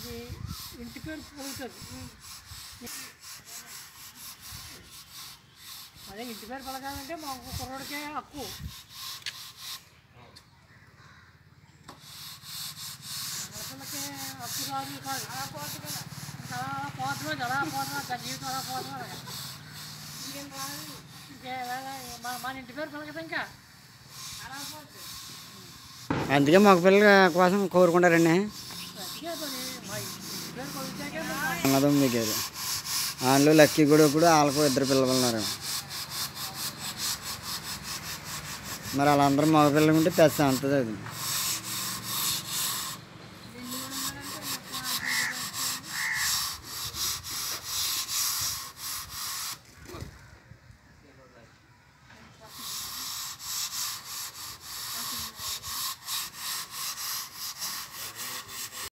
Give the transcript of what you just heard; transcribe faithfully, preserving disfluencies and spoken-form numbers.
మనకి ఇంటి పేరు పలుకుతుంది. అదే ఇంటి పేరు పలకాలంటే మాకు కుర్రోడికే హక్కు. ఆడపిల్లకి హక్కు రాదు కాదు. అలా పోతుంది అలా పోతున్నా అలా పోతున్నా జీవితం అలా పోతున్నా. ఇంకే మన ఇంటి పేరు పలకదు ఇంకా అలా పోతుంది. అందుకే మగ పిల్లల కోసం కోరుకుంటారండి. అన్నదమ్ముల గారు వాళ్ళు లక్కీ కూడా కూడా వాళ్ళకు ఇద్దరు పిల్లలు ఉన్నారు. మరి వాళ్ళందరూ మగ పిల్లలు ఉంటే పెద్ద అంతది అది.